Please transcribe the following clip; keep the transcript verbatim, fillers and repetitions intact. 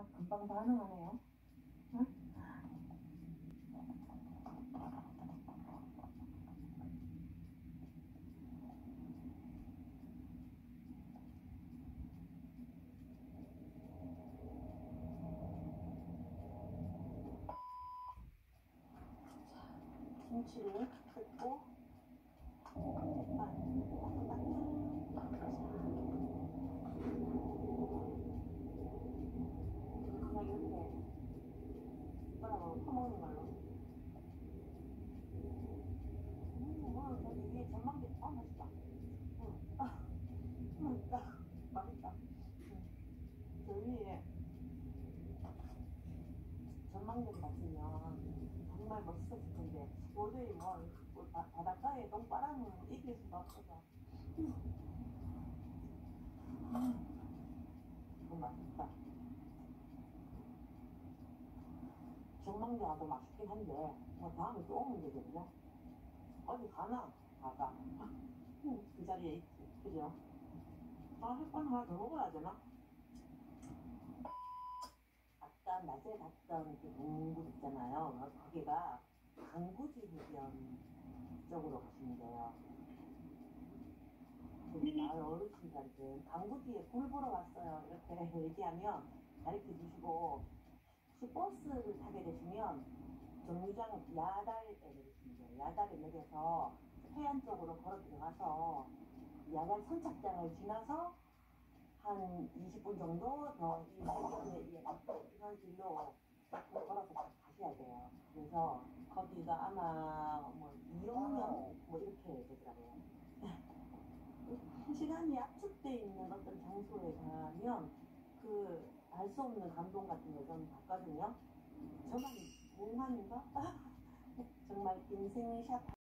아, 금방 반응하네요. 응? 김치를 뜯고 그냥 이렇게 숟가락으로 퍼먹는 걸로. 음, 와, 저기 위에 전망대, 아, 맛있다. 응, 아, 맛있다. 맛있다. 응. 저 위에 전망대를 봤으면 정말 멋있었을 텐데, 도저히 뭐, 뭐 바, 바닷가에 똥바람은 이길 수가 없어서. 음, 이거 맛있다. 전망대가 더 맛있긴 한데, 뭐 다음에 또 오면 되겠네. 어디 가나? 가가. 응, 그 자리에 있지. 그죠? 아, 햇반 하나 더 먹어야 되나? 아까 낮에 갔던 그 동굴 있잖아요. 거기가 강구지 해변 쪽으로 가시면 돼요. 그 마을 어르신들한테 강구지에 굴 보러 왔어요. 이렇게 얘기하면 가르쳐 주시고, 혹시 버스를 타게 되시면 정류장 야달에 내리시면 돼요. 야달에 내려서 해안 쪽으로 걸어 들어가서 야간 선착장을 지나서 한 이십 분 정도 더 이 해변에 이런 길로 걸어서 가셔야 돼요. 그래서 거기가 아마 뭐 이용령 뭐 이렇게 되더라고요. 시간이 압축돼 있는 어떤 장소에 가면 그 알 수 없는 감동 같은 걸 좀 받거든요. 저만 몽환인가? 정말 인생샷